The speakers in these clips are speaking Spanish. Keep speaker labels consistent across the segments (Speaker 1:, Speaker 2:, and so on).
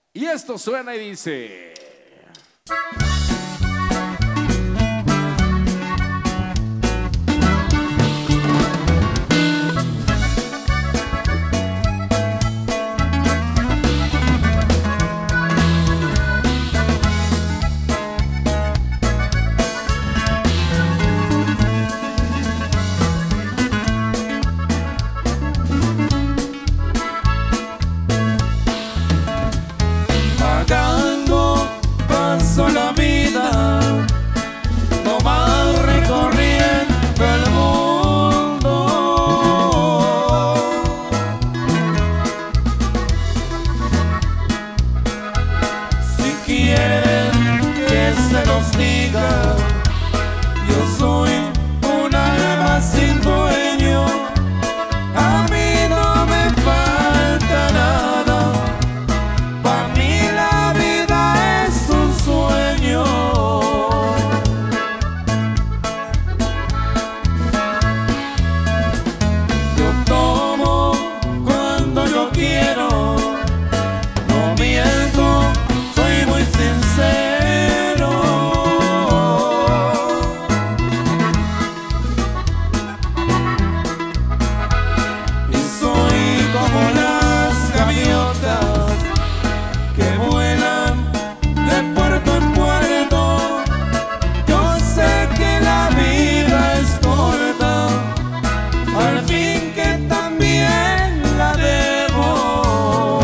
Speaker 1: Y esto suena y dice...
Speaker 2: La vida, no más recorriendo el mundo. Si quieren que se los diga, yo soy un alma sin dueño. A mí no me falta nada. Para mí la vida es un sueño. Yo tomo cuando yo quiero, no miento, soy muy sincero. Y soy como las gaviotas que vuelan de puerto en puerto. Yo sé que la vida es corta, al fin que también la debo.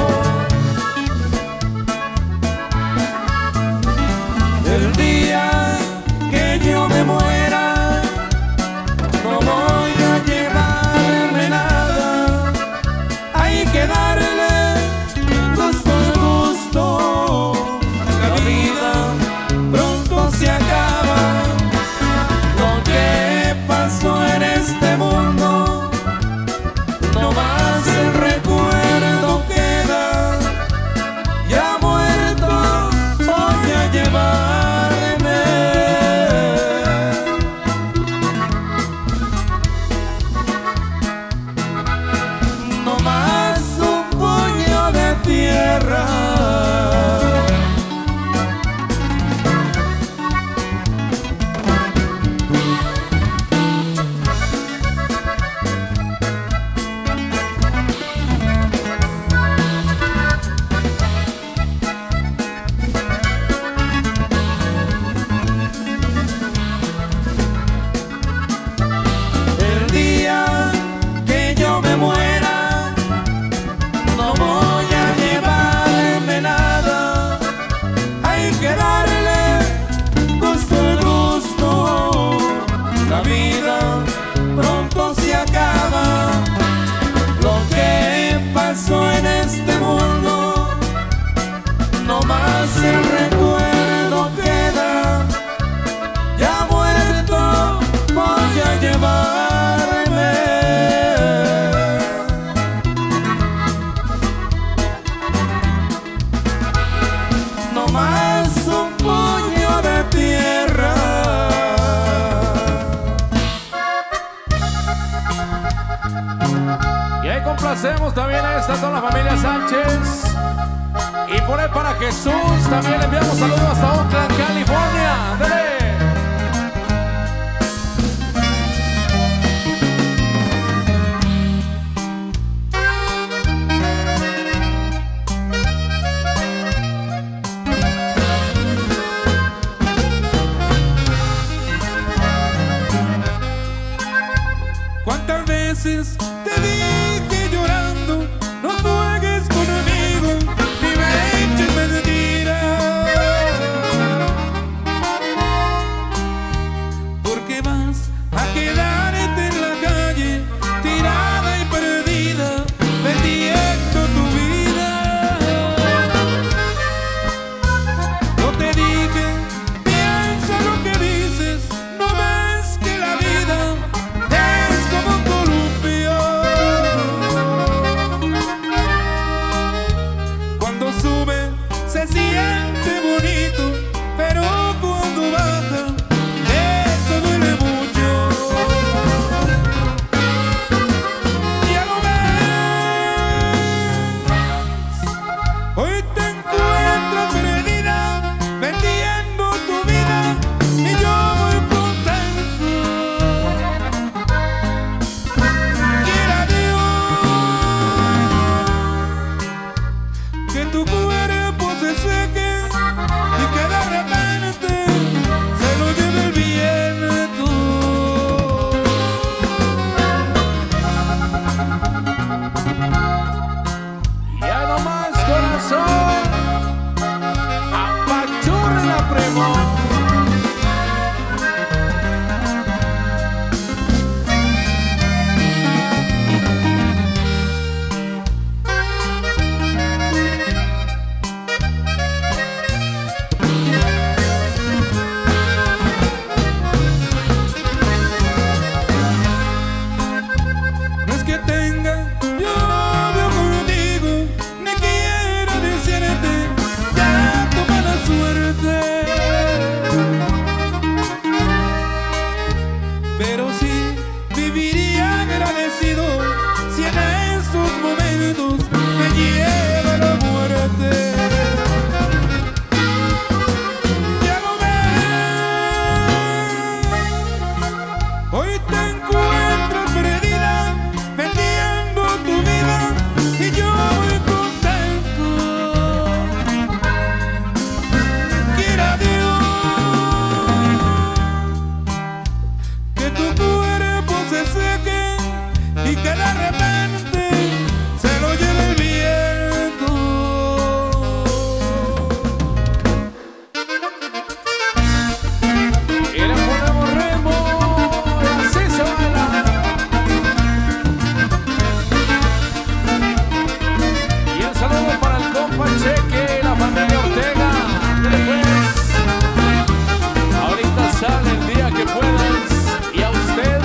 Speaker 2: El día que yo me muera, no voy a llevarme nada. Hay que darle gusto al gusto. La vida pronto se acaba. Lo que pasó en este mundo, no más el recuerdo queda. Ya muerto voy a llevarme. No más un puño de tierra. El día que yo me muera, no voy a llevarme nada. Hay que darle gusto al gusto. La vida pronto se acaba. Lo que pasó en este mundo, no más el recuerdo queda. Ya muerto voy a llevarme. No más un puño de tierra.
Speaker 1: Y ahí complacemos también a esta toda la familia Sánchez. Y por ahí para Jesús también le enviamos saludos hasta Oakland, California. ¡Dale!
Speaker 2: ¿Cuántas veces te dije llorando, no juegues conmigo, ni me eches mentiras? Porque vas a quedarte en la calle, tirada y perdida, vendiendo tu vida. No te dije, piensa lo que dices, no ves que la vida es como un columpio. Cuando sube se siente bonito, pero cuando baja eso duele mucho. Ya lo ves, hoy te encuentro que tu cuerpo se seque y que de repente se lo lleve el viento.
Speaker 1: Ya no más, corazón, apachurra la primo.
Speaker 2: Pero sí viviría agradecido si en esos momentos me lleva la muerte. Ya lo ves, hoy te encuentras perdida, vendiendo tu vida y yo muy contento. Quiera Dios que tu cuerpo se seque y que de repente se lo lleve el viento.
Speaker 1: Y le ponemos ritmo y así se baila. Y el saludo para el compa Cheque y la familia Ortega. Después, ahorita sale el día que puedas. Y a usted,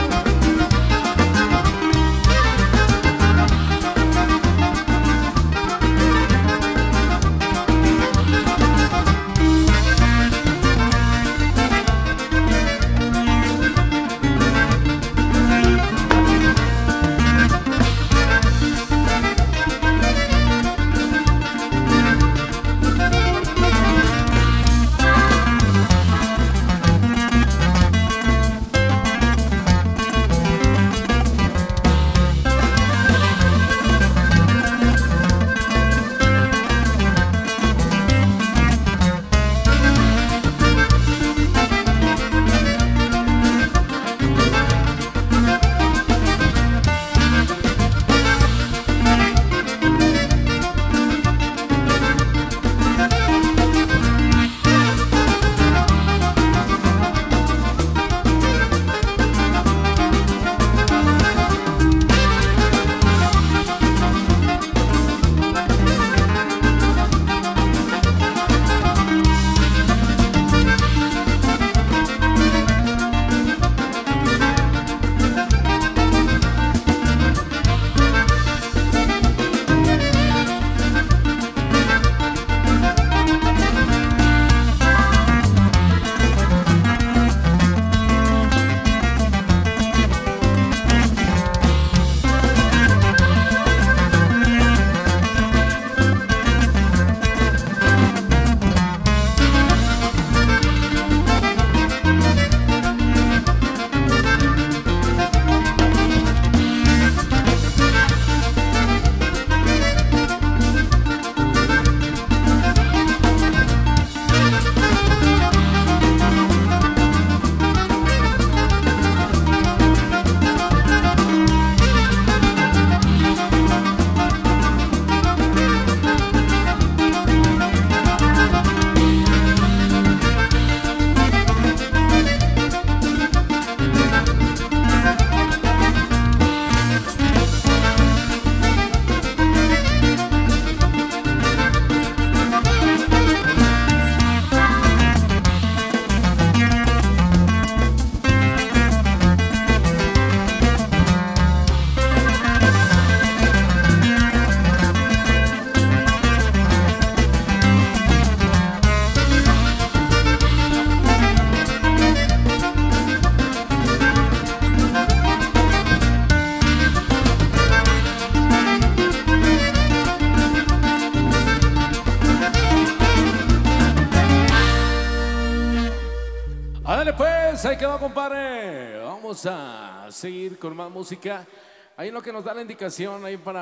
Speaker 1: ándale pues, ahí quedó, compadre. Vamos a seguir con más música. Ahí es lo que nos da la indicación ahí para...